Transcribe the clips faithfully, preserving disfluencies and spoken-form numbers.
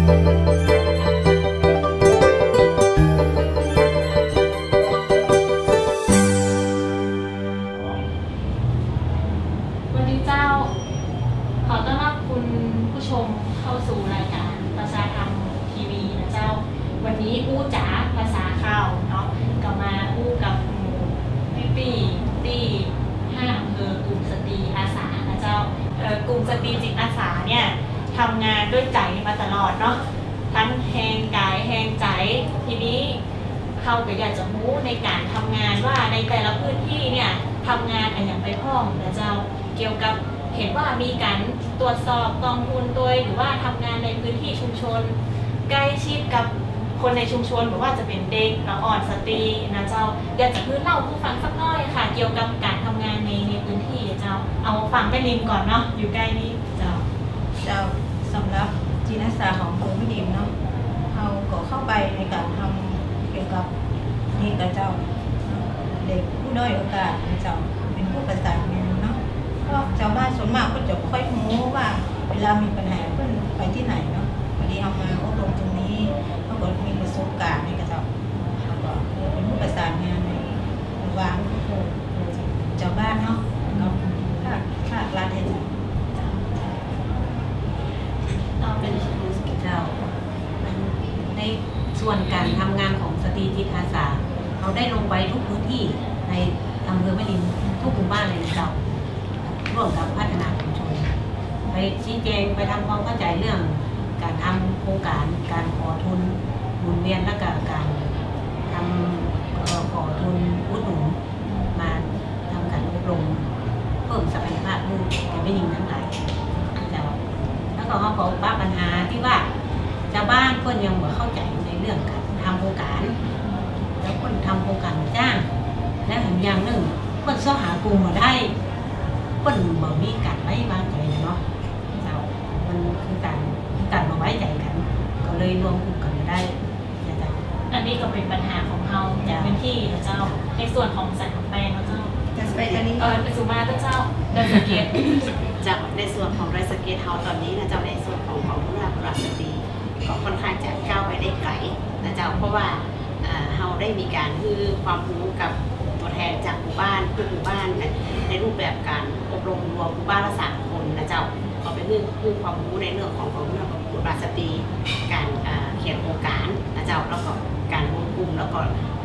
วันนี้เจ้าขอต้อนรับคุณผู้ชมเข้าสู่รายการภาษาธรรมทีวีนะเจ้าวันนี้อู้จ๋าภาษาข่าวเนาะก็มาอู้กับหมู่พี่ปีที่ห้าอำเภอกลุ่มสตรีอาสานะเจ้ากลุ่มสตรีจิตอาสาเนี่ยทำงานด้วยใจมาตลอดเนาะทั้งแหงกายแหงใจทีนี้เขาก็อยากจะรู้ในการทำงานว่าในแต่ละพื้นที่เนี่ยทำงานอะไรอย่างไปพ้องนะเจ้าเกี่ยวกับเห็นว่ามีการตรวจสอบกองทุนโดยหรือว่าทำงานในพื้นที่ชุมชนใกล้ชิดกับคนในชุมชนหรือว่าจะเป็นเด็กอ่อนสตรีนะเจ้าอยากจะพื้นเล่าผู้ฟังสักน้อยค่ะเกี่ยวกับการทำงานในในพื้นที่เจ้าเอาฟังไปลินก่อนเนาะอยู่ใกล้นี้เจ้าเจ้าสำหรับจิตอาสาของกรมพิดิมเนาะเราก็เข้าไปในการทำเกี่ยวกับนี่กับเจ้าเด็กผู้ด้อยโอกาสเจ้าเป็นผู้ประสานงานเนาะก็ชาวบ้านส่วนมากก็จะค่อยรู้ว่าเวลามีปัญหาเพื่อนไปที่ไหนเนาะพอดีเอามาอบรมตรงนี้เขาก็มีประสบการณ์ในกับเจ้าแล้วก็เป็นผู้ประสานงานในวางชาวบ้านเนาะแล้วภาคภาครัฐเองเราเป็นเจ้าในส่วนการทำงานของสตรีจิตอาสาเราได้ลงไปทุกพื้นที่ในอำเภอแม่ริมทุกหมู่บ้านเลยเจ้าร่วมกับพัฒนาชุมชนไปชี้แจงไปทำความเข้าใจเรื่องการทำโครงการการขอทุนหมุนเวียนและการการทำขอทุนอุดหนุนมาทำการอบรมเพิ่มศักยภาพลูกแก่ไม่ยิงทั้งหลายเจ้าแล้วก็เขาบอกว่าปัญหาที่ว่าชาวบ้านเพื่อนยังไม่เข้าใจในเรื่องการทำโครงการแล้วคนทำโครงการจ้างและอีกอย่างหนึ่งคนสหากลุ่มมาได้คนบ่มีการไว้วางใจเนาะเจ้ามันคือการการมาไว้ใจกันก็เลยรวมกลุ่มกันมาได้เจ้าอันนี้ก็เป็นปัญหาของเราในพื้นที่นะเจ้าในส่วนของสายของแปลงนะเจ้าจะไปตอนนี้เออสุมาเจ้าเดินสเก็ตจากในส่วนของไรสเก็ตเฮาตอนนี้นะเจ้าในส่วนของของผู้รับรัสตรีก็ค่อนข้างจะก้าวไปได้ไกลนะเจ้าเพราะว่าเฮาได้มีการคือความรู้กับตัวแทนจากหมู่บ้านทุกหมู่บ้านในรูปแบบการอบรมรวมหมู่บ้านละสามคนนะเจ้าเอาไปเรื่องคือความรู้ในเรื่องของของผู้รับรัสตรีการเขียนโครงการนะเจ้าแล้วก็การรวมกลุ่มแล้วก็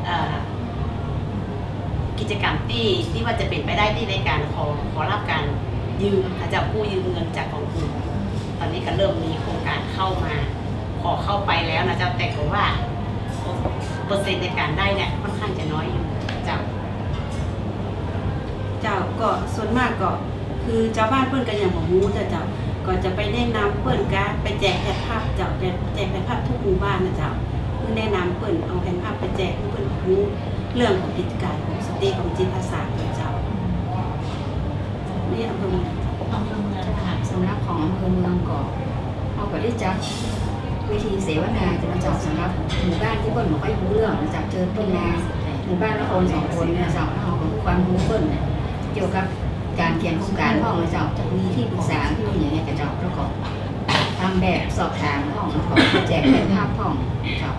กิจกรรมที่ที่ว่าจะเป็นไปได้ที่ในการขอขอรับการยืมนะเจ้ากู้ยืมเงินจากกองทุนตอนนี้ก็เริ่มมีโครงการเข้ามาขอเข้าไปแล้วนะเจ้าแต่ก็ว่าเปอร์เซ็นต์ในการได้เนี่ยค่อนข้างจะน้อยอยู่เจ้าเจ้าก็ส่วนมากก็คือชาวบ้านเพื่อนกันอย่างของมูจะเจ้าก็จะไปแนะนำเพื่อนกันไปแจกแผ่นภาพเจ้าแจกแผ่นภาพทุกหมู่บ้านนะเจ้าเพื่อแนะนำเพื่อนเอาแผ่นภาพไปแจกเพื่อนรู้เรื่องของกิจการของสตรีของจิตอาสาเจ้านี่อำเภอเมืองอำเภอเมืองค่ะสำนักของอำเภอเมืองก็เอาก็ได้จัดวิธีเสวนาจะมาจัดสำหรับหมู่บ้านที่เปิ้ลบอกให้รู้เรื่องจัดเจอเปิ้ลนาหมู่บ้านละคนสองคนเนี่ยเจ้าเราก็ความรู้เปิ้ลเกี่ยวกับการเขียนโครงการห้องเลยเจ้าจะมีที่ปรึกษาที่อย่างเงี้ยกับเจ้าแล้วก็ทำแบบสอบถามห้องแล้วก็แจกเป็นภาพห้องเจ้า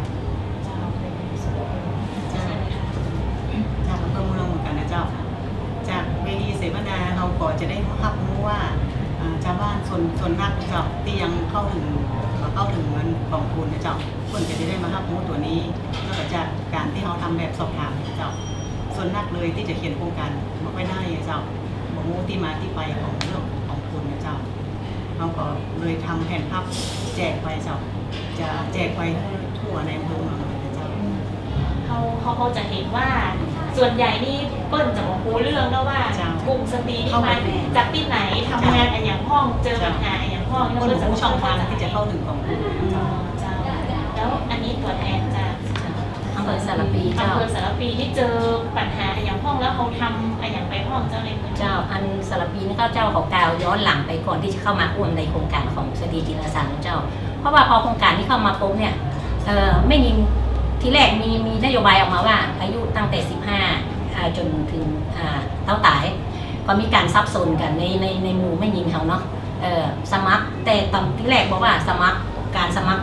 จากอำเภอเมืองเหมือนกันนะเจ้าจากเวทีเสวนาเราก็จะได้รับรู้ว่าชาวบ้านส่วนส่วนนักเจ้าที่ยังเข้าถึงเข้าถึงเงินกองทุนนะเจ้าคนจะได้มารับรู้ตัวนี้แล้วก็จากการที่เราทำแบบสอบถามเจ้าส่วนนักเลยที่จะเขียนโครงการไม่ค่อยได้เจ้าบอกรู้ที่มาที่ไปของเรื่องของทุนนะเจ้าเราก็เลยทำแผ่นภาพแจกไปเจ้าจะแจกไปทั่วในอำเภอเมืองนะเจ้าเขาเขาเขาจะเห็นว่าส่วนใหญ่นี่เปิ้ลจะบอกรู้เรื่องแล้วว่ากลุ่มสตรีที่มาจากที่ไหนทำงานอะไรอย่างห้องเจอปัญหาอะไรอย่างห้องคนรู้ช่องทางที่จะเข้าถึงของคุณแล้วอันนี้ตัวแทนจากอำเภอสารปีเจ้าอำเภอสารปีที่เจอปัญหาอะไรอย่างห้องแล้วเขาทำอะไรอย่างไปห้องเจ้าในพื้นเจ้าอันสารปีนี่เขาเจ้าของกาวย้อนหลังไปก่อนที่จะเข้ามาร่วมในโครงการของสตรีจิตอาสาเจ้าเพราะว่าพอโครงการที่เข้ามาปุ๊บเนี่ยเออไม่ยิงทีแรกมีมีนโยบายออกมาว่าอายุตั้งแต่สิบห้าจนถึงเท่าตายก็มีการซับซ้อนกันในในในหมู่ไม่ยิงเขาเนาะเออสมัครแต่ตอนที่แรกบอกว่าสมัครการสมัคร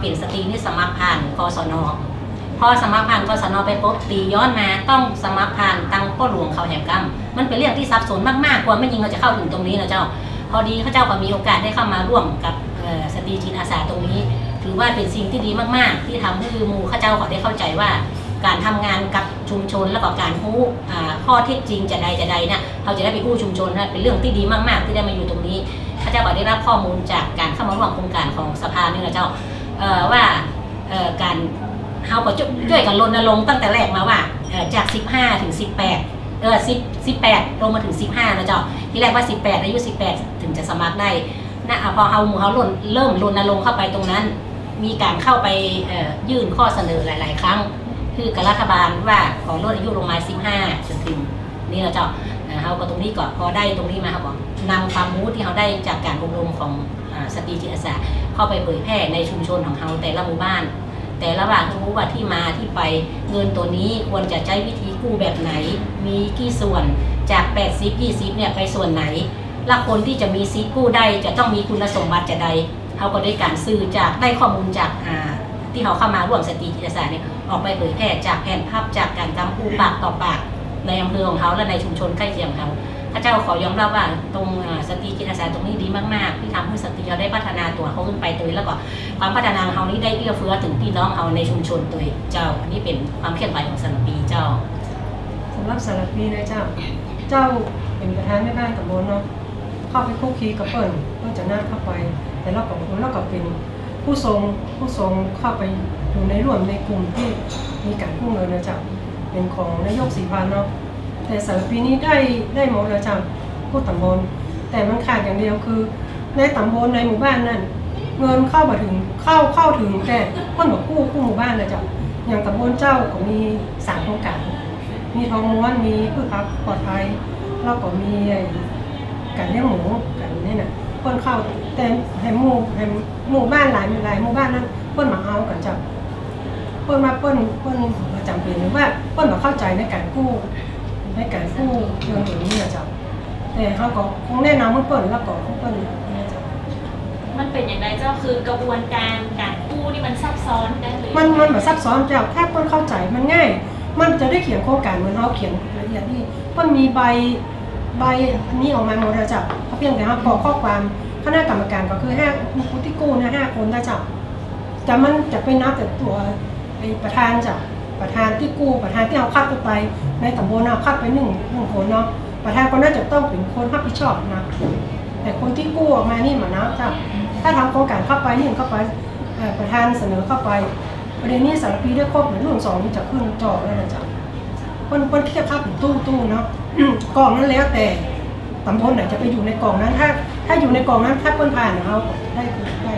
เป็นสตรีนี่สมัครผ่านกศนพอสมัครผ่านกศนไปปุ๊บตีย้อนมาต้องสมัครผ่านตังพ่อหลวงเขาแห่งกรรมมันเป็นเรื่องที่ซับซ้อนมากๆกว่าไม่ยิงเราจะเข้าถึงตรงนี้นะเจ้าพอดีข้าเจ้าก็มีโอกาสได้เข้ามาร่วมกับสตรีจิตอาสาตรงนี้ถือว่าเป็นสิ่งที่ดีมากๆที่ทำให้หมู่ข้าเจ้าเขาได้เข้าใจว่าการทำงานกับชุมชนแล้วก็การรู้ข้อเท็จจริงจะใดจะใดนะเขาจะได้ไปกู้ชุมชนนะเป็นเรื่องที่ดีมากๆที่ได้มาอยู่ตรงนี้ข้าเจ้าก็ได้รับข้อมูลจากการเข้ามาร่วมโครงการของสภานี่นะเจ้าว่าการเขาก็ช่วยกันรณรงค์ตั้งแต่แรกมาว่าจากสิบห้าถึงสิบแปดเออสิบ สิบแปดลงมาถึงสิบห้านะเจ้าที่แรกว่าสิบแปดอายุสิบแปดถึงจะสมัครได้นะพอเขาหมู่เขาเริ่มรณรงค์เข้าไปตรงนั้นมีการเข้าไปยื่นข้อเสนอหลายๆครั้งคือกับรัฐบาลว่าขอลดอายุลงมาสิบห้าจนถึงนี่เราเจ้าเขาก็ตรงนี้ก่อนพอได้ตรงนี้มาครับบอกนำความรู้ที่เขาได้จากการอบรมของสตรีจิตอาสาเข้าไปเผยแพร่ในชุมชนของเขาแต่ละหมู่บ้านแต่ละบ้านเขารู้ว่าที่มาที่ไปเงินตัวนี้ควรจะใช้วิธีกู้แบบไหนมีกี่ส่วนจากแปดสิบ ยี่สิบเนี่ยไปส่วนไหนและคนที่จะมีซิทกู้ได้จะต้องมีคุณสมบัติจะใดเขาก็ได้การซื้อจากได้ข้อมูลจากที่เขาเข้ามาร่วมสตรีจิตอาสาเนี่ยออกไปเผยแพร่จากแผนภาพจากการกำกู้ปากต่อปากในอำเภอของเขาและในชุมชนใกล้เคียงเขาพระเจ้าขอยอมรับว่าตรงสตรีจิตอาสาตรงนี้ดีมากๆที่ทำให้สตรีเราได้พัฒนาตัวเขาขึ้นไปตัวแล้วก็ความพัฒนาของเขานี้ได้เอื้อเฟื้อถึงพี่น้องเขาในชุมชนตัวเจ้านี่เป็นความเคลื่อนไหวของสารปีเจ้าสำหรับสารปีนะเจ้าเจ้าเป็นประธานแม่บ้านตำบลเนาะเข้าไปคุกคีกับเปิ้ลเพื่อจะน่าเข้าไปแต่เรากับเรากับเป็นผู้ทรงผู้ทรงเข้าไปอยู่ในร่วมในกลุ่มที่มีการกู้เงินนะเจ้าเป็นของนายกศรีพันธ์เนาะแต่สารปีนี้ได้ได้หมดแล้วจ้ะกู้ตำบลแต่มันขาดอย่างเดียวคือในตำบลในหมู่บ้านนั่นเงินเข้ามาถึงเข้าเข้าถึงแต่คนบอกกู้กู้หมู่บ้านนะจ้ะอย่างตำบลเจ้าก็มีสามโครงการมีทองม้วนมีพืชพักปลอดภัยแล้วก็มีการเลี้ยงหมูกันนี่น่ะคนเข้าแต่ให้หมู่ให้หมู่บ้านหลายหลายหมู่บ้านนั้นเพิ่นมาเอากันจ้ะเพิ่นมาเพิ่นเพิ่นจำเป็นหรือว่าเพิ่นมาเข้าใจในการกู้ในการกู้เงินอย่างนี้นะจ๊ะแต่เขาก็คงแนะนำเพื่อนแล้วก็เพื่อนนะจ๊ะมันเป็นอย่างไรเจ้าคือกระบวนการการกู้นี่มันซับซ้อนได้เลยมันมันแบบซับซ้อนจ้ะแค่เพื่อนเข้าใจมันง่ายมันจะได้เขียนโครงการเหมือนเขาเขียนละเอียดที่เพื่อนมีใบใบอันนี้ออกมาหมดนะจ๊ะเขาเพียงแต่เขาบอกข้อความคณะกรรมการก็คือห้าผู้ที่กู้นะห้าคนนะจ๊ะแต่มันจะไปนับแต่ตัวไอ้ประธานจ้ะประธานที่กู้ประธานที่เอาคัดไปในตำบลเอาคัดไปหนึ่งหนึ่งคนเนาะประธานก็น่าจะต้องเป็นคนรับผิดชอบนะแต่คนที่กู้ออกมานี่มานะจ้ะถ้าทำโครงการเข้าไปนี่เข้าไปประธานเสนอเข้าไปประเด็นนี้สารปีได้ครบในรุ่นสองนี่จะขึ้นจอแล้วนะจ๊ะคนคนที่จะพับเป็นตู้ตู้เนาะกล่องนั้นแล้วแต่ตำบลไหนจะไปอยู่ในกล่องนั้นถ้าถ้าอยู่ในกล่องนั้นถ้าเปิ้นผ่านเขาได้ได้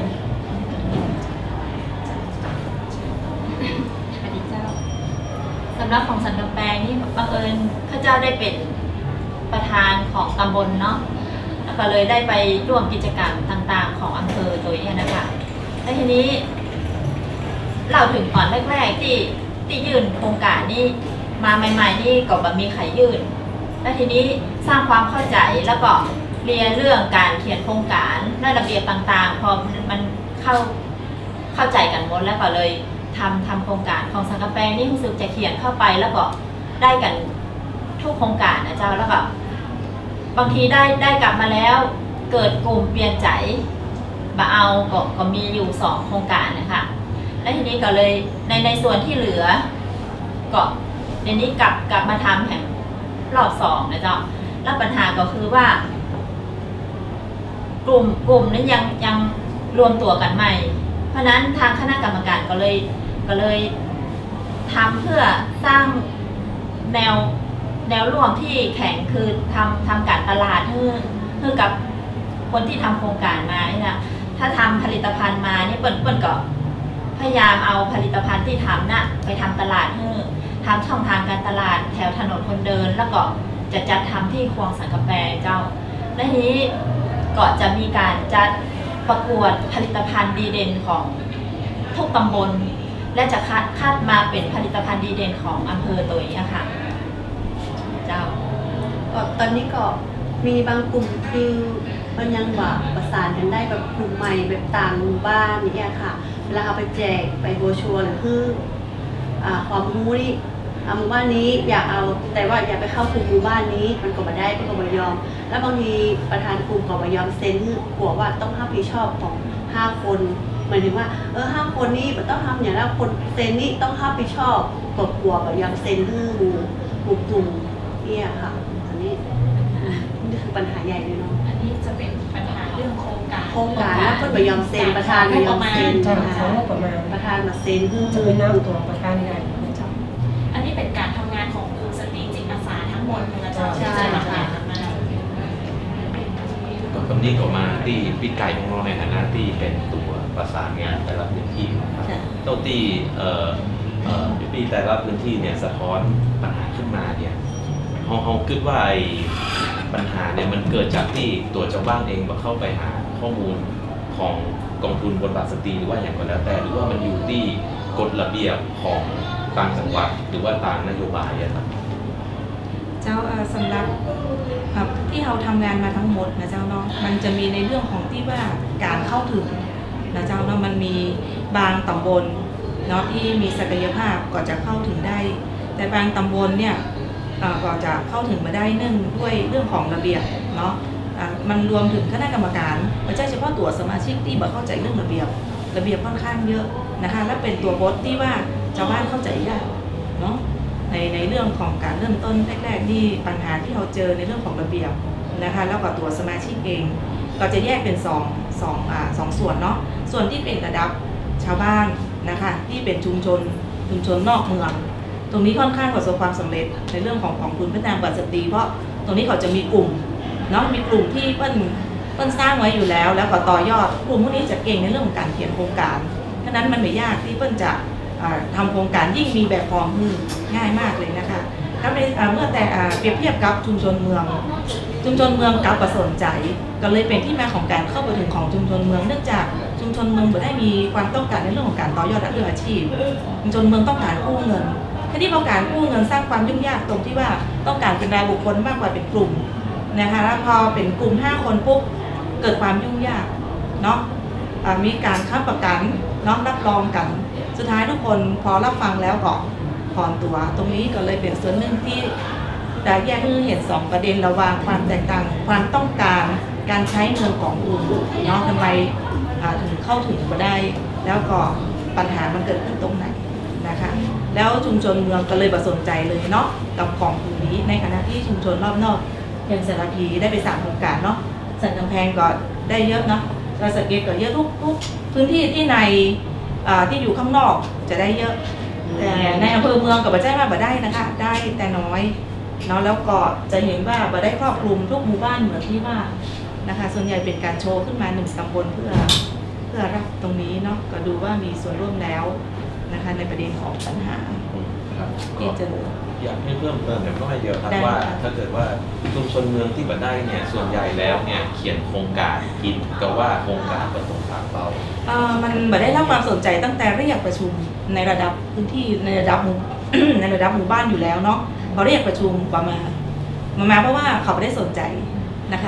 สำหรับของสันกำแพงนี่บังเอิญข้าเจ้าได้เป็นประธานของตำบลเนาะแล้วก็เลยได้ไปร่วมกิจกรรมต่างๆของอำเภอตัวนี้นะคะและทีนี้เล่าถึงตอนแรกๆที่ที่ยื่นโครงการนี้มาใหม่ๆนี่ก็แบบมีใครยื่นและทีนี้สร้างความเข้าใจแล้วก็เรียนเรื่องการเขียนโครงการและระเบียบต่างๆพอมันเข้าเข้าใจกันหมดแล้วก็เลยทำทำโครงการของสังกะแปงนี่รู้สึกจะเขียนเข้าไปแล้วก็ได้กันทุกโครงการนะเจ้าแล้วก็บางทีได้ได้กลับมาแล้วเกิดกลุ่มเปลี่ยนใจมาเอาก็ก็มีอยู่สองโครงการนะคะและทีนี้ก็เลยในในส่วนที่เหลือก็เดี๋ยวนี้กลับกลับมาทำแห่งรอบสองนะเจ้าแล้วปัญหาก็คือว่ากลุ่มกลุ่มนั้นยังยังรวมตัวกันใหม่เพราะนั้นทางคณะกรรมการก็เลยก็เลยทำเพื่อสร้างแนวแนวร่วมที่แข็งคือทำทำการตลาดเพื่อเพื่อกับคนที่ทำโครงการมาเนี่ยถ้าทำผลิตภัณฑ์มาเนี่ยเปิ้ลเปิ้ลก็พยายามเอาผลิตภัณฑ์ที่ทำน่ะไปทำตลาดเพื่อทำช่องทางการตลาดแถวถนนคนเดินแล้วก็จะจัดทำที่คลองสังกะแปงเจ้าและทีนี้ก็จะมีการจัดประกวดผลิตภัณฑ์ดีเด่นของทุกตำบลและจะคัดคัดมาเป็นผลิตภัณฑ์ดีเด่นของอำเภอตัวนี้ค่ะเจ้าก็ตอนนี้ก็มีบางกลุ่มคือมันยังแบบประสานกันได้แบบกลุ่มใหม่แบบต่างหมู่บ้านนี่ค่ะเวลาเอาไปแจกไปโบชัวหรือคืออ่าความรู้นี่หมู่บ้านนี้อยากเอาแต่ว่าอยากไปเข้ากลุ่มหมู่บ้านนี้มันก็ไม่ได้มันก็ไม่ยอมแล้วบางทีประธานกลุ่มก็ไม่ยอมเซ็นกลัวว่าต้องรับผิดชอบของห้าคนหมายถึงว่าเออห้าคนนี้มันต้องทำอย่างแล้วคนเซ็นนี่ต้องรับผิดชอบกลัวกลัวไม่ยอมเซ็นให้หมู่กลุ่มกลุ่มเนี่ยค่ะอันนี้นี่คือปัญหาใหญ่เลยเนาะอันนี้จะเป็นปัญหาเรื่องโครงการโครงการแล้วก็ไม่ยอมเซ็นประธานไม่ยอมเซ็นเจ้าของงบประมาณประธานมาเซ็นคือจะเป็นน้ำตัวประธานใหญ่นะเจ้าอันนี้เป็นการทำงานของกลุ่มสตรีจิตอาสาทั้งหมดเลยนะเจ้าที่จะทำงานมาก็คำนี้ก็มาที่พี่ไก่ของเราในฐานะที่เป็นตัวประสานงานแต่ละพื้นที่ครับเต้าที่เอ่อเอ่อพี่แต่ละพื้นที่เนี่ยสะท้อนปัญหาขึ้นมาเนี่ยเขาเขาคิดว่าไอ้ปัญหาเนี่ยมันเกิดจากที่ตัวเจ้าบ้านเองมาเข้าไปหาข้อมูลของกองทุนบทบาทสตรีหรือว่าอย่างก็แล้วแต่หรือว่ามันอยู่ที่กฎระเบียบของต่างจังหวัดหรือว่าต่างนโยบายอะครับเจ้าสำหรับที่เราทำงานมาทั้งหมดนะเจ้าเนาะมันจะมีในเรื่องของที่ว่าการเข้าถึงนะเจ้าเนาะมันมีบางตำบลเนาะที่มีศักยภาพก็จะเข้าถึงได้ แต่บางตำบลเนี่ยก็จะเข้าถึงมาได้เนื่องด้วยเรื่องของระเบียบเนาะมันรวมถึงคณะกรรมการไม่ใช่เฉพาะตัวสมาชิกที่บอกเข้าใจเรื่องระเบียบระเบียบค่อนข้างเยอะนะคะและเป็นตัวบทที่ว่าชาวบ้านเข้าใจยากเนาะในในเรื่องของการเริ่มต้นแรกๆที่ปัญหาที่เราเจอในเรื่องของระเบียบนะคะแล้วก็ตัวสมาชิกเองก็จะแยกเป็นสองสองอ่าสองส่วนเนาะส่วนที่เป็นระดับชาวบ้านนะคะที่เป็นชุมชนชุมชนนอกเมืองตรงนี้ค่อนข้างประสบความสำเร็จในเรื่องของของทุนพัฒนาบัตรสตรีเพราะตรงนี้เขาจะมีกลุ่มเนาะมีกลุ่มที่เปิ้ลเปิ้ลสร้างไว้อยู่แล้วแล้วก็ต่อยอดกลุ่มพวกนี้จะเก่งในเรื่องของการเขียนโครงการฉะนั้นมันไม่ยากที่เปิ้ลจะทำโครงการยิ่งมีแบบฟอร์มง่ายมากเลยนะคะแล้วในเมื่อแต่เปรียบเทียบกับชุมชนเมืองชุมชนเมืองกับประสนใจก็เลยเป็นที่มาของการเข้าไปถึงของชุมชนเมืองเนื่องจากชุมชนเมืองไม่ได้มีความต้องการในเรื่องของการต่อยอดและเรื่องอาชีพชุมชนเมืองต้องการกู้เงินทีนี้พอการกู้เงินสร้างความยุ่งยากตรงที่ว่าต้องการเป็นรายบุคคลมากกว่าเป็นกลุ่มนะคะแล้วพอเป็นกลุ่มห้าคนปุ๊บเกิดความยุ่งยากเนาะมีการค้ำประกันเนาะรับรองกันสุดท้ายทุกคนพอรับฟังแล้วก็ถอนตัวตรงนี้ก็เลยเป็นส่วนหนึ่งที่แต่แยกคือเห็นสองประเด็นระหว่างความแตกต่างความต้องการการใช้เงินของกลุ่มเนาะทำไมถึงเข้าถึงมาได้แล้วก็ปัญหามันเกิดขึ้นตรงไหนนะคะแล้วชุมชนเมืองก็เลยประสนใจเลยเนาะกับของกลุ่มนี้ในขณะที่ชุมชนรอบนอกอย่างสารพีได้ไปสร้างโครงการเนาะสันกำแพงก็ได้เยอะเนาะเราสังเกตก็เยอะทุกทุกพื้นที่ที่ในที่อยู่ข้างนอกจะได้เยอะแต่ในอำเภอเมืองกับบ่ได้มาบ่ได้นะคะได้แต่น้อยเนาะแล้วก็จะเห็นว่าบ่ได้ครอบคลุมทุกหมู่บ้านเหมือนที่ว่านะคะส่วนใหญ่เป็นการโชว์ขึ้นมาหนึ่งตำบลเพื่อเพื่อรับตรงนี้เนาะก็ดูว่ามีส่วนร่วมแล้วนะคะในประเด็นของปัญหาที่เจออยากให้เพิ่มเติมแบบน้อยเดียวครับว่าถ้าเกิดว่าชุมชนเมืองที่บ่ได้เนี่ยส่วนใหญ่แล้วเนี่ยเขียนโครงการคิดก็ว่าโครงการประสงค์ตามเป้าเอ่อมันบ่ได้รับความสนใจตั้งแต่เรียกประชุมในระดับพื้นที่ในระดับหมู่ ในระดับหมู่บ้านอยู่แล้วเนาะพอเรียกประชุมประมาณมามาเพราะว่าเขาไม่ได้สนใจนะคะ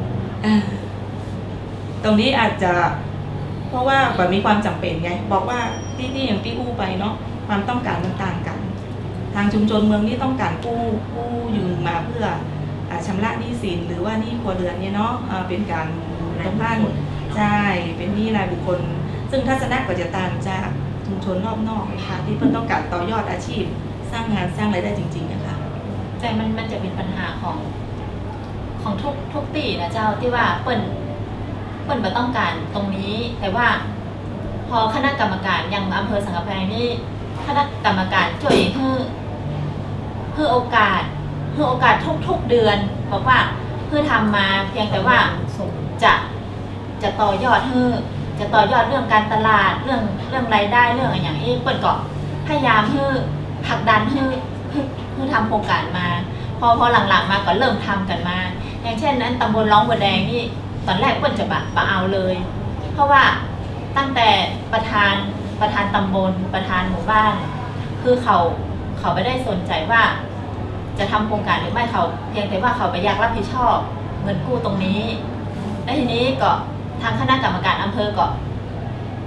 ตรงนี้อาจจะเพราะว่าแบบมีความจำเป็นไงบอกว่าที่ที่อย่างที่อู้ไปเนาะความต้องการมันต่างกันทางชุมชนเมืองนี่ต้องการกู้กู้ยืมมาเพื่อชำระหนี้สินหรือว่าหนี้ครัวเรือนเนี่ยเนาะเป็นการต้องการใช่เป็นหนี้รายบุคคลซึ่งทัศนะก็จะต่างจากชุมชนรอบนอกนะคะที่เพิ่นต้องการต่อยอดอาชีพสร้างงานสร้างรายได้จริงๆนะคะแต่มันมันจะเป็นปัญหาของของทุกทุกตีนะเจ้าที่ว่าเปิ้นเปิ้นบ่ต้องการตรงนี้แต่ว่าพอคณะกรรมการอย่างอำเภอสังกะแพงนี่คณะกรรมการช่วยให้ให้โอกาสให้โอกาสทุกๆเดือนบอกว่าเพื่อทำมาเพียงแต่ว่าจะจะต่อยอดให้จะต่อยอดเรื่องการตลาดเรื่องเรื่องรายได้เรื่องอะไรอย่างนี้เปิ้นก็พยายามให้ผลักดันให้ให้ทำโครงการมาพอพอหลังๆมาก็เริ่มทำกันมาอย่างเช่นนั้นตำบลร้องบัวแดงนี่ตอนแรกเปิ้นจะบะบะเอาเลยเพราะว่าตั้งแต่ประธานประธานตำบลประธานหมู่บ้านคือเขาเขาไม่ได้สนใจว่าจะทำโครงการหรือไม่เขาเพียงแต่ว่าเขาไปอยากรับผิดชอบเงินกู้ตรงนี้และทีนี้ก็ทางคณะกรรมการอำเภอก็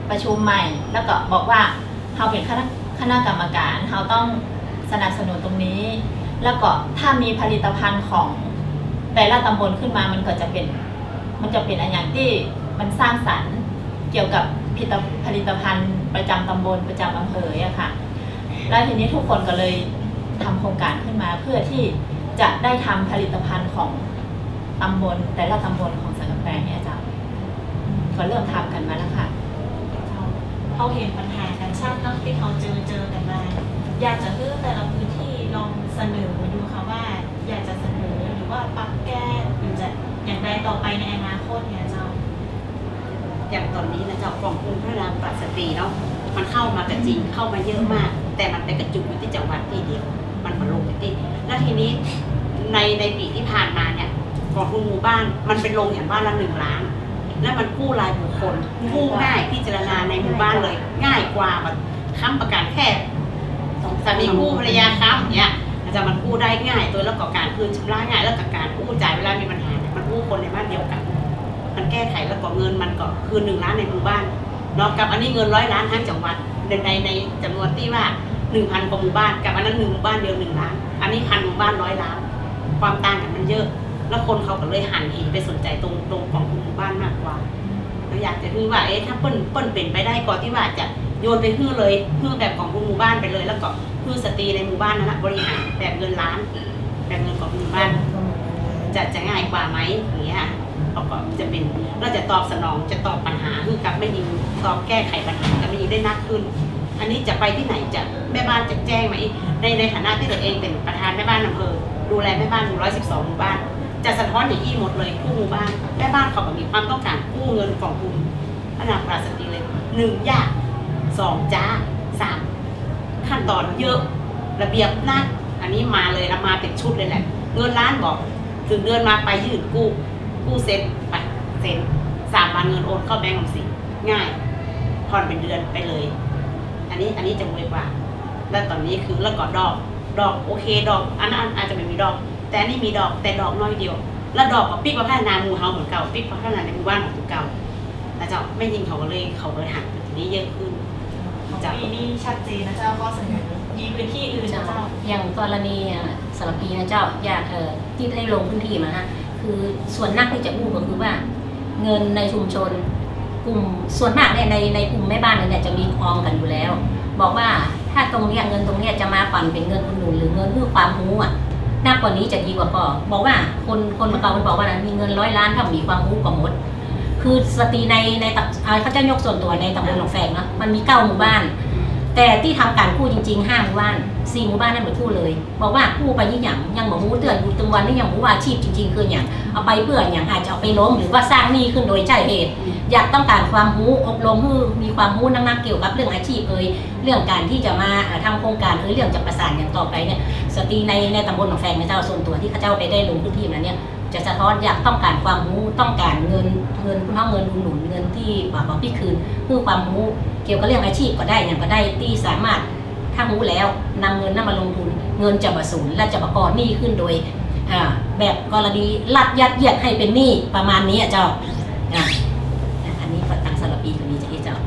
ประชุมใหม่แล้วก็บอกว่าเราเป็นคณะคณะกรรมการเราต้องสนับสนุนตรงนี้แล้วก็ถ้ามีผลิตภัณฑ์ของแต่ละตำบลขึ้นมามันก็จะเป็นมันจะเป็นอย่างที่มันสร้างสรรค์เกี่ยวกับผลิตภัณฑ์ประจำตำบลประจำอำเภออะค่ะแล้วทีนี้ทุกคนก็เลยทำโครงการขึ้นมาเพื่อที่จะได้ทำผลิตภัณฑ์ของตำบลแต่ละตำบลของสังกะแปงเนี่ยจ้ะก็เริ่มทำกันมาแล้วค่ะเขาเห็นปัญหากันชัดเนาะที่เขาเจอเจอกันมาอยากจะให้แต่ละพื้นที่ลองเสนอดูค่ะว่าอยากจะเสนอหรือว่าปรับแก้หรือจะอย่างไรต่อไปในอนาคตเนี่ยเจ้าอย่างตอนนี้นะเจ้ากองทุนพัฒนาปราศตรีเนาะมันเข้ามากันจริงเข้ามาเยอะมากแต่มันไปกระจุกอยู่ที่จังหวัดที่เดียวมันมาลงไปที่แล้วทีนี้ในในปีที่ผ่านมาเนี่ยกองทุนหมู่บ้านมันเป็นลงอย่างบ้านละหนึ่งล้านแล้วมันกู้รายบุคคลกู้ง่ายพิจารณาในหมู่บ้านเลยง่ายกว่าแบบค้ำประกันแค่สามีกู้ภรรยาค้ำอย่างเงี้ยอาจจะมันกู้ได้ง่ายตัวแล้วก็การคืนชำระง่ายแล้วกับการกู้จ่ายเวลามีปัญหาเนี่ยมันกู้คนในบ้านเดียวกันมันแก้ไขแล้วก็เงินมันก็คืนหนึ่งล้านในหมู่บ้านนอกกับอันนี้เงินร้อยล้านทั้งจังหวัดในในในจำนวนที่ว่าหนึ่งพันกว่าหมู่บ้านกับอันนั้นหนึ่งหมู่บ้านเดียวหนึ่งล้านอันนี้พันหมู่บ้านร้อยล้านความต่างกันมันเยอะแล้วคนเขาก็เลยหันเหไปสนใจตรงตรงของหมู่บ้านมากกว่าเราอยากจะคือว่าเอ๊ะถ้าเปิ้ลเปิ้ลเป็นไปได้ก่อนที่ว่าจะโยนไปฮื้อเลยฮื้อแบบของหมู่บ้านไปเลยแล้วก็ฮื้อสตรีในหมู่บ้านนั้นบริหารแบบเงินล้านแบบเงินของหมู่บ้านจะจะง่ายกว่าไหมอย่างเงี้ยเขาก็จะเป็นเราจะตอบสนองจะตอบปัญหาคือกับไม่ยิงตอบแก้ไขปัญหากับไม่ยิงได้นักขึ้นอันนี้จะไปที่ไหนจะแม่บ้านจะแจ้งไหมในในฐานะที่ตัวเองเป็นประธานแม่บ้านอำเภอดูแลแม่บ้านหนึ่งร้อยสิบสองหมู่บ้านจะสะท้อนอย่างอี้หมดเลยกู้หมู่บ้านแม่บ้านเขาก็มีความต้องการกู้เงินกองทุนขนาดปราศนีเลยหนึ่งยากสองจ้าสามขั้นตอนเยอะระเบียบนักอันนี้มาเลยแล้วมาเป็นชุดเลยแหละเงินล้านบอกถึงเดือนมาไปยื่นกู้กู้เซ็นไปเซ็นสามวันเงินโอนเข้าแบงก์ออมสินง่ายผ่อนเป็นเดือนไปเลยอันนี้อันนี้จะรวยกว่าแล้วตอนนี้คือแล้วก็ดอกดอกโอเคดอกอันนั้นอาจจะไม่มีดอกแต่อันนี้มีดอกแต่ดอกน้อยเดียวแล้วดอกกับปิ๊กมาพัฒนาหมู่เฮาเหมือนเก่าปิ๊กมาพัฒนาในหมู่บ้านของเก่าแต่เจ้าไม่ยิงเขาเลยเขาเลยหักทีนี้เยอะขึ้นจากปีนี้ชัดเจนนะเจ้าข้อเสนอมีพื้นที่อื่นนะเจ้าอย่างกรณีสารพีนะเจ้าอยากเอ่อที่ได้ลงพื้นที่มาฮะคือส่วนนักที่จะพูดก็คือว่าเงินในชุมชนกลุ่มส่วนมากเนี่ยในในกลุ่มแม่บ้านเนี่ยจะมีออมกันอยู่แล้วบอกว่าถ้าตรงนี้เงินตรงนี้จะมาปั่นเป็นเงินอุดหนุนหรือเงินเพื่อความรู้อ่ะน่ากว่านี้จะดีกว่าก็บอกว่าคนคนมาเก่ามันบอกว่ามีเงินร้อยล้านถ้ามีความรู้กว่าหมดคือสตรีในในเขาจะยกส่วนตัวในตำบลหนองแฝกเนาะมันมีเก้าหมู่บ้านแต่ที่ทำการกู้จริงๆห้าหมู่บ้านสี่หมู่บ้านนั่นเหมือนกู้เลยบอกว่ากู้ไปยิ่งอย่างยังบอกรู้เตือนอยู่ตรงวันนี้ยังรู้ว่าอาชีพจริงๆคืออย่างเอาไปเพื่ออย่างอาจจะเอาไปล้มหรือว่าสร้างหนี้ขึ้นโดยใช่เหตุอยากต้องการความรู้อบรมให้มีความรู้นักๆเกี่ยวกับเรื่องอาชีพเอ่ยเรื่องการที่จะมาทำโครงการเอ่ยเรื่องจะประสานอย่างต่อไปเนี่ยสตรีในในตำบลหนองแฝกในเจ้าส่วนตัวที่เขาเจ้าไปได้ลงพื้นที่นั้นเนี่ยจะสะท้อนอยากต้องการความรู้ต้องการเงินเงินคุณเท่าเงินอุดหนุนเงินที่บอกว่าพี่คืนเพื่อความรู้เกี่ยวกับเรื่องอาชีพก็ได้อย่างก็ได้ที่สามารถถ้ารู้แล้วนำเงินนั้นมาลงทุนเงินจะมาสูญและจะประกอบหนี้ขึ้นโดยแบบกรณีลัดยัดเยียดให้เป็นหนี้ประมาณนี้เจ้าอันนี้ตังสารปีตรงนี้จะเจ้า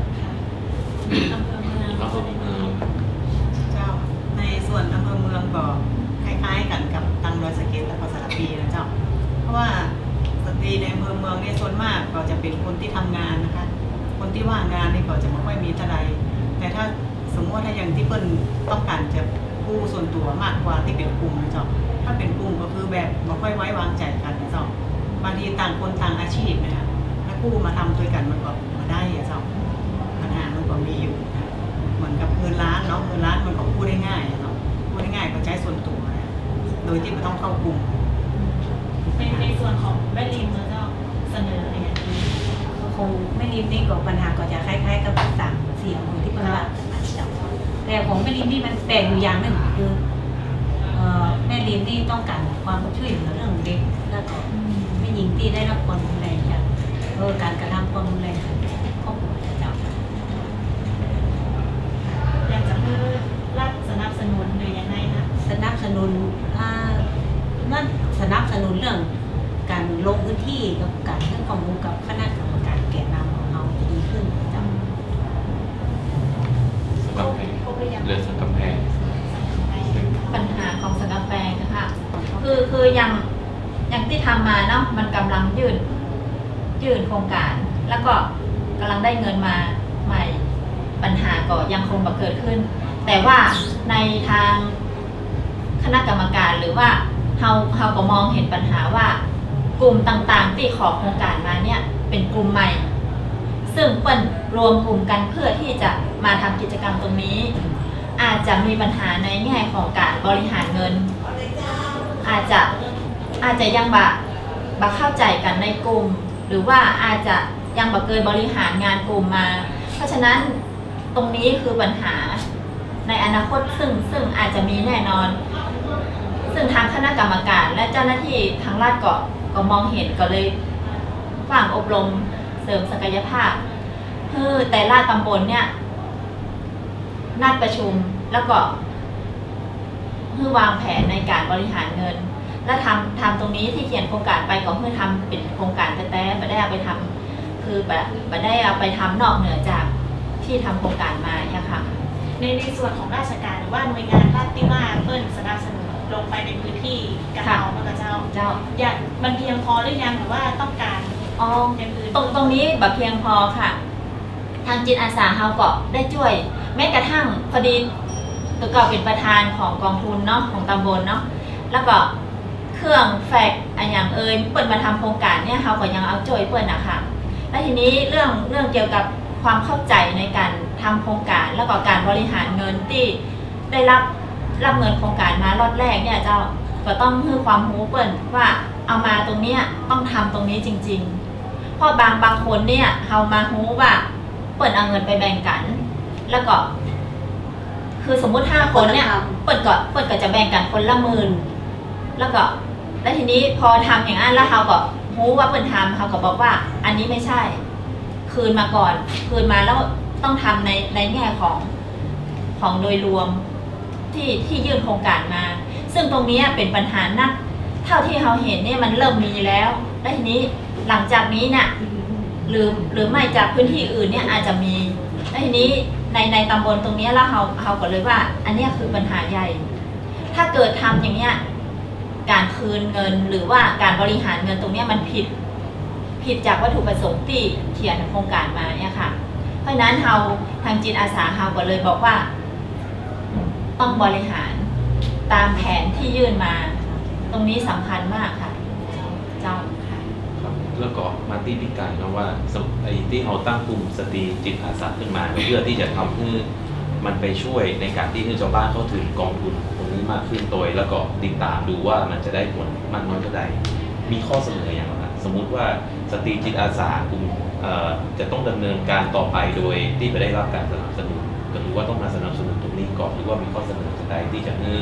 เจ้าในส่วนอำเภอเมืองก็คล้ายๆกันกับตังดอยสะเก็ดและก็สารปีนะเจ้าเพราะว่าสตรีในอำเภอเมืองนี่ส่วนมากก็จะเป็นคนที่ทำงานนะคะคนที่ว่างงานนี่ก็จะไม่ค่อยมีเท่าใดแต่ถ้าสมมติว่าถ้าอย่างที่เปิ้ลต้องการจะกู้ส่วนตัวมากกว่าที่เป็นกลุ่มนะเจ้าถ้าเป็นกลุ่มก็คือแบบไม่ค่อยไว้วางใจกันนะเจ้าบางทีต่างคนต่างอาชีพนะคะถ้ากู้มาทำด้วยกันมันก็มาได้อะเจ้าปัญหามันก็มีอยู่เหมือนกับเงินล้านเนาะเงินล้านมันก็กู้ได้ง่ายเนาะกู้ได้ง่ายก็ใช้ส่วนตัวโดยที่ไม่ต้องเข้ากลุ่มในในส่วนของแม่ริมเจ้าเสนออะไรอย่างนี้คงแม่ริมนี่ก็ปัญหาก็จะคล้ายๆกับสามเสียงของที่เปิ้ลว่าแต่ของแม่ริมนี่มันแปลกอยู่อย่างหนึ่งคือแม่ริมนี่ต้องการความช่วยเหลือเรื่องเด็กแล้วก็ไม่ยิงที่ได้รับความรุนแรงจากเออการกระทำความรุนแรงของครอบครัวเจ้าอยากจะเพื่อรัฐสนับสนุนหรือยังไงคะสนับสนุนนั่นสนับสนุนเรื่องการลงพื้นที่กับการให้ความรู้กับคณะกรรมการแกนนำของเราจะดีขึ้นจ้ะเรื่องสังกำแพงปัญหาของสังกำแพงนะคะคือคือยังยังที่ทำมาเนาะมันกำลังยื่นยื่นโครงการ แล้วก็กำลังได้เงินมาใหม่ปัญหาก็ยังคงมาเกิดขึ้น แต่ว่าในทางคณะกรรมการหรือว่าเฮาเฮาก็มองเห็นปัญหาว่ากลุ่มต่างๆที่ขอโครงการมาเนี่ยเป็นกลุ่มใหม่ ซึ่งเปิ้นรวมกลุ่มกันเพื่อที่จะมาทำกิจกรรมตรงนี้ อาจจะมีปัญหาในแง่ของการบริหารเงิน อาจจะอาจจะยังบะบะเข้าใจกันในกลุ่ม หรือว่าอาจจะยังบะเกินบริหารงานกลุ่มมา เพราะฉะนั้นตรงนี้คือปัญหาในอนาคตซึ่งซึ่งอาจจะมีแน่นอน ซึ่งทางคณะกรรมการและเจ้าหน้าที่ทางรัฐก็ก็มองเห็นก็เลยฝ่างอบรมเสริมศักยภาพคือแต่ละตำบลเนี่ยนัดประชุมแล้วก็คือวางแผนในการบริหารเงิน และทำทำตรงนี้ที่เขียนโครงการไปก็คือทำเป็นโครงการแต่แต่ไม่ได้เอาไปทำคือแบบไม่ได้เอาไปทำนอกเหนือจากที่ทำโครงการมาเนี่ยค่ะในในส่วนของราชการหรือว่าหน่วยงานรัฐที่ว่าเปิ้ลสนับสนุนลงไปในพื้นที่กระเทาเมื่อเจ้าเจ้าอยากมันเพียงพอหรือยังหรือว่าต้องการอ๋อตรงตรงนี้แบบเพียงพอค่ะทางจิตอาสาเฮาก็ได้ช่วยแม้กระทั่งพอดีตัวก็เป็นประธานของกองทุนเนาะของตำบลเนาะแล้วก็เครื่องแฟกอันอย่างเอ่ยเปิดมาทำโครงการเนี่ยเฮาก็ยังเอาช่วยเปิดนะคะและทีนี้เรื่องเรื่องเกี่ยวกับความเข้าใจในการทำโครงการแล้วก็การบริหารเงินที่ได้รับรับเงินโครงการมารอบแรกเนี่ยเจ้าก็ต้องให้ความรู้เปิดว่าเอามาตรงเนี้ยต้องทำตรงนี้จริงๆเพราะบางบางคนเนี่ยเฮามารู้ว่าเปิดเอาเงินไปแบ่งกันแล้วก็คือสมมุติห้าคนเนี่ยเปิดก็เปิดก็จะแบ่งกันคนละหมื่นแล้วก็แล้วทีนี้พอทำอย่างนั้นแล้วเขาก็รู้ว่าเปิดทำเขาก็บอกว่าอันนี้ไม่ใช่คืนมาก่อนคืนมาแล้วต้องทำในในแง่ของของโดยรวมที่ที่ยื่นโครงการมาซึ่งตรงนี้เป็นปัญหานักเท่าที่เราเห็นเนี่ยมันเริ่มมีแล้วและทีนี้หลังจากนี้เนี่ยหรือหรือไม่จากพื้นที่อื่นเนี่ยอาจจะมีและทีนี้ในในตำบลตรงนี้แล้วเราเราก็เลยว่าอันนี้คือปัญหาใหญ่ถ้าเกิดทำอย่างเนี้ยการคืนเงินหรือว่าการบริหารเงินตรงนี้มันผิดผิดจากวัตถุประสงค์ที่เขียนโครงการมาเนี่ยค่ะเพราะฉะนั้นเราทางจิตอาสาเราก็เลยบอกว่าต้องบริหารตามแผนที่ยื่นมาตรงนี้สำคัญมากค่ะเจ้าค่ะแล้วก็มาที่พิการนะว่าไอ้ที่เราตั้งกลุ่มสตรีจิตอาสาขึ้นมาเพื่อที่จะทำให้มันไปช่วยในการที่ให้ชาวบ้านเข้าถึงกองทุนตรงนี้มากขึ้นโดยแล้วก็ติดตามดูว่ามันจะได้ผลมากน้อยเท่าใดมีข้อเสนออย่างไรสมมุติว่าสตรีจิตอาสากลุ่มจะต้องดำเนินการต่อไปโดยที่ไม่ได้รับการสนับสนุนก็คือว่าต้องมาสนับสนุนตรงนี้ก่อนหรือว่ามีข้อเสนอจะได้ที่จะให้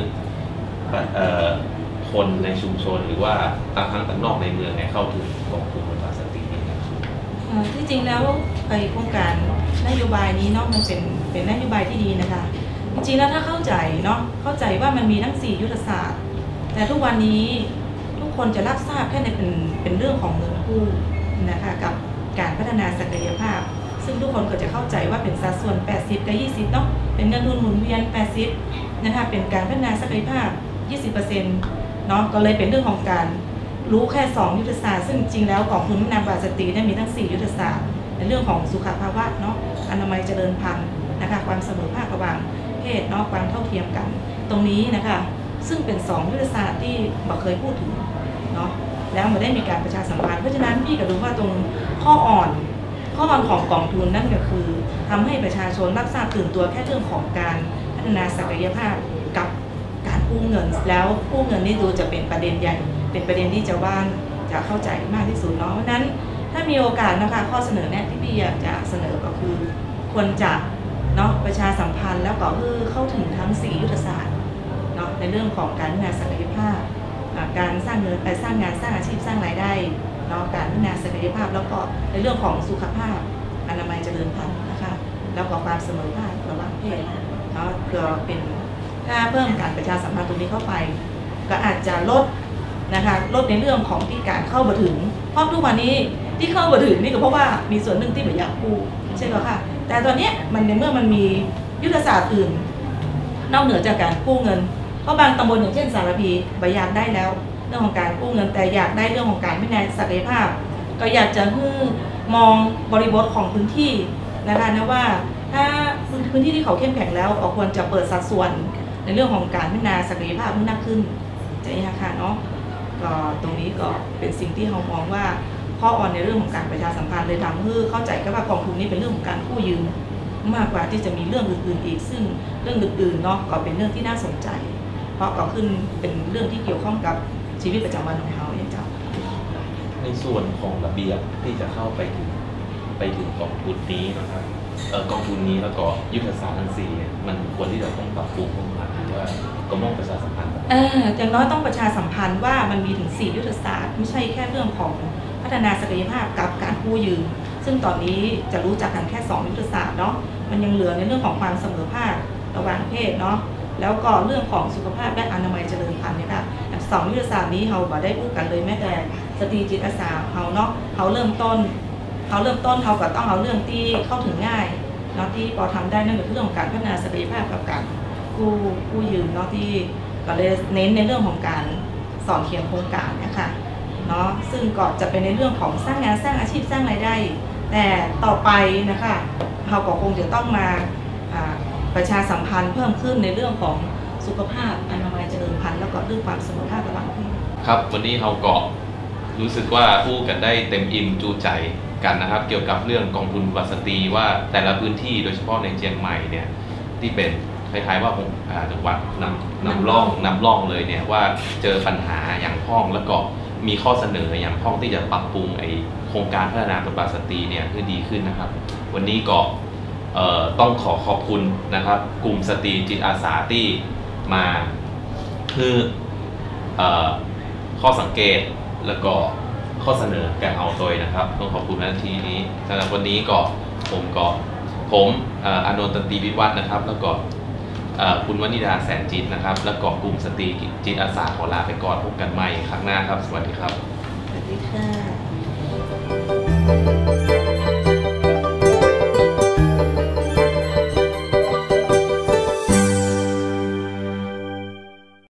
คนในชุมชนหรือว่าต่างทั้งต่างนอกในเมืองเข้าถึงกองทุนบำบัดสตรีนี้ครับที่จริงแล้วไอโครงการนโยบายนี้เนาะมันเป็นเป็นนโยบายที่ดีนะคะจริงๆแล้วถ้าเข้าใจเนาะเข้าใจว่ามันมีทั้งสี่ยุทธศาสตร์แต่ทุกวันนี้ทุกคนจะรับทราบแค่ในเป็นเป็นเรื่องของเงินกู้นะคะกับการพัฒนาศักยภาพซึ่งทุกคนก็จะเข้าใจว่าเป็นสัดส่วนแปดสิบกับยี่สิบเนาะเป็นเงินทุนหมุนเวียนแปดสิบนะคะเป็นการพัฒนาศักยภาพ ยี่สิบเปอร์เซ็นต์ เนาะก็เลยเป็นเรื่องของการรู้แค่สองยุทธศาสตร์ซึ่งจริงแล้วกองทุนพัฒนาบำบัดสตรีได้มีทั้งสี่ยุทธศาสตร์ในเรื่องของสุขภาวะเนาะอนามัยเจริญพันธุ์นะคะความเสมอภาคระหว่างเพศเนาะความเท่าเทียมกันตรงนี้นะคะซึ่งเป็นสองยุทธศาสตร์ที่เราเคยพูดถึงเนาะแล้วมาได้มีการประชาสัมพันธ์เพราะฉะนั้นพี่ก็ดูว่าตรงข้ออ่อนข้ออ่อนของกองทุนนั่นก็คือทำให้ประชาชนรับทราบตื่นตัวแค่เรื่องของการพัฒนาศักยภาพกับการกู้เงินแล้วกู้เงินนี่ดูจะเป็นประเด็นใหญ่เป็นประเด็นที่ชาวบ้านจะเข้าใจมากที่สุดเนาะเพราะนั้นถ้ามีโอกาสนะคะข้อเสนอแนะที่พี่อยากจะเสนอก็คือควรจะเนาะประชาสัมพันธ์แล้วก็คือเข้าถึงทั้งสี่ยุทธศาสตร์เนาะในเรื่องของการพัฒนาศักยภาพการสร้างเงินไปสร้างงานสร้างอาชีพสร้างรายได้เนาะการพัฒนาศักยภาพแล้วก็ในเรื่องของสุขภาพอนามัยเจริญพันธุ์นะคะแล้วก็ความเสมอภาคระหว่างเพศเนาะเพื่อเป็นถ้าเพิ่มการประชาสัมพันธ์ตรงนี้เข้าไปก็อาจจะลดนะคะลดในเรื่องของที่การเข้ามาถึงเพราะทุกวันนี้ที่เข้ามาถึงนี่ก็เพราะว่ามีส่วนหนึ่งที่ไม่อยากกู้ใช่ไหมคะแต่ตอนนี้มันในเมื่อมันมียุทธศาสตร์อื่นนอกเหนือจากการกู้เงินเพราะบางตำบลอย่างเช่นสารพีบอยากได้แล้วเรื่องของการกู้เงินแต่อยากได้เรื่องของการพัฒนาศักยภาพก็อยากจะให้มองบริบทของพื้นที่นะคะนะว่าถ้าพื้นที่ที่เขาเข้มแข็งแล้วควรจะเปิดสัดส่วนในเรื่องของการพัฒนาศักยภาพมากขึ้นจะนี่ค่ะเนาะก็ตรงนี้ก็เป็นสิ่งที่เรามองว่าข้ออ่อนในเรื่องของการประชาสัมพันธ์เลยทำให้เข้าใจว่ากองทุนนี้เป็นเรื่องของการกู้ยืมมากกว่าที่จะมีเรื่องอื่นๆอีกซึ่งเรื่องอื่นๆเนาะก็เป็นเรื่องที่น่าสนใจเพราะก็ขึ้นเป็นเรื่องที่เกี่ยวข้องกับชีวิตประจำวันของเขาอย่างเจ้าในส่วนของระเบียบที่จะเข้าไปถึงไปถึงกองทุนนี้นะครับเอ่อกองทุนนี้แล้วก็ยุทธศาสตร์ทั้งสี่มันควรที่จะต้องปรับปรุงขึ้นมาว่ากรมประชาสัมพันธ์เอออย่างน้อยต้องประชาสัมพันธ์ว่ามันมีถึงสี่ยุทธศาสตร์ไม่ใช่แค่เรื่องของพัฒนาศักยภาพกับการกู้ยืมซึ่งตอนนี้จะรู้จักกันแค่สองยุทธศาสตร์เนาะมันยังเหลือในเรื่องของความเสมอภาคระหว่างเพศเนาะแล้วก็เรื่องของสุขภาพและอนามัยเจริญพันธุ์เนี่ยค่ะสองยุทธศาสตร์นี้เราบ่ได้พูดกันเลยแม้แต่สตรีจิตอาสาเขาเนาะเขาเริ่มต้นเขาเริ่มต้นเขาก็ต้องเอาเรื่องที่เข้าถึงง่ายเนาะที่พอทำได้นั่นคือเรื่องของการพัฒนาศักยภาพกับการกู้กู้ยืมเนาะที่ก็เลยเน้นในเรื่องของการสอนเขียนโครงการนะคะเนาะซึ่งก็จะเป็นในเรื่องของสร้างงานสร้างอาชีพสร้างรายได้แต่ต่อไปนะคะเราก็คงจะต้องมาประชาสัมพันธ์เพิ่มขึ้นในเรื่องของสุขภาพอนามัยเจริญพันธุ์แล้วก็เรื่องความเสมอภาคระหว่างเพศครับวันนี้เราก็รู้สึกว่าพูดกันได้เต็มอิ่มจูใจกันนะครับเกี่ยวกับเรื่องกองทุนวัสตรีว่าแต่ละพื้นที่โดยเฉพาะในเชียงใหม่เนี่ยที่เป็นคล้ายๆว่าจังหวัดนำนำร่องนำร่องเลยเนี่ยว่าเจอปัญหาอย่างพ้องแล้วก็มีข้อเสนออย่างพ้องที่จะปรับปรุงไอโครงการพัฒนาบทบาทสตรีเนี่ยคือดีขึ้นนะครับวันนี้ก็ต้องขอขอบคุณนะครับกลุ่มสตรีจิตอาสาที่มาคือข้อสังเกตแล้วก็ข้อเสนอการเอาโดยนะครับต้องขอบคุณนาทีนี้สำหรับวันนี้ก็ผมก็ผมอานนท์ตันตีวิวัฒน์นะครับแล้วก็คุณวนิดาแสนจิตนะครับแล้วก็กลุ่มสตรีจิตอาสาขอลาไปก่อนพบกันใหม่ครั้งหน้าครับสวัสดีครับสวัสดีค่ะ